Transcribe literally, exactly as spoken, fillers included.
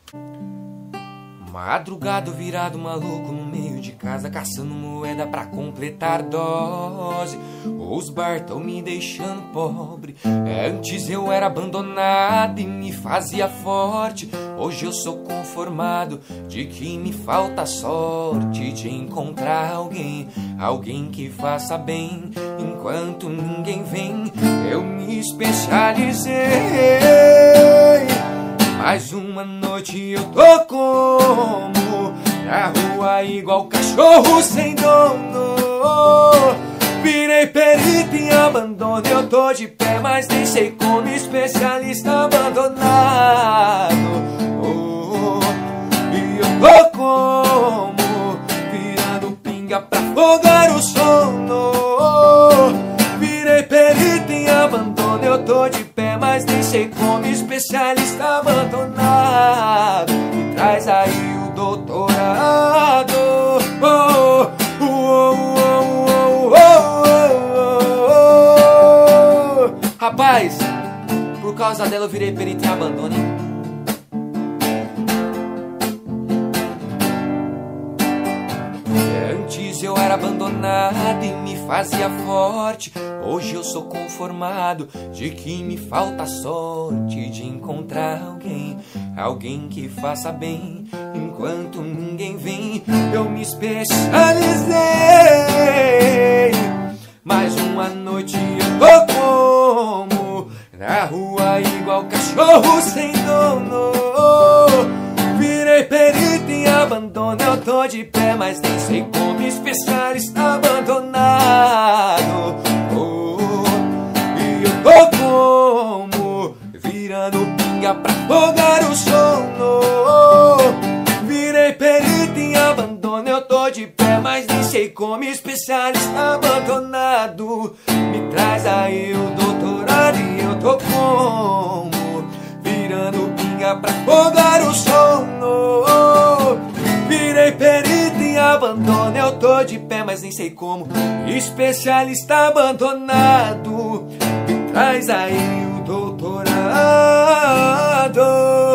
Madrugado virado maluco no meio de casa, caçando moeda pra completar dose. Os bar tão me deixando pobre. Antes eu era abandonado e me fazia forte. Hoje eu sou conformado de que me falta sorte de encontrar alguém, alguém que faça bem. Enquanto ninguém vem, eu me especializei. Mais uma noite eu tô como na rua igual cachorro sem dono. Virei perito em abandono, eu tô de pé, mas nem sei como, especialista abandonado. Oh, e eu tô como virando pinga pra afogar o sono. Virei perito em abandono, eu tô de pé, mas nem sei como, especialista abandonado. Me traz aí o doutorado. Oh, oh, oh, oh, oh, oh, oh. Rapaz, por causa dela eu virei perito em abandono, hein? Antes eu era abandonado e me fazia forte. Hoje eu sou conformado de que me falta sorte de encontrar alguém, alguém que faça bem. Enquanto ninguém vem, eu me especializei. Mais uma noite eu tô como na rua igual cachorro sem dono. Virei perito em abandono, eu tô de pé, mas nem sei como, especialista abandonado. Oh, e eu tô como virando pinga pra afogar o sono. Virei perito em abandono, eu tô de pé, mas nem sei como, especialista abandonado. Me traz aí o doutorado e eu tô como virando pinga pra afogar o sono. Virei perito em abandono, eu tô de pé, mas nem sei como, especialista abandonado. Me traz aí o doutorado.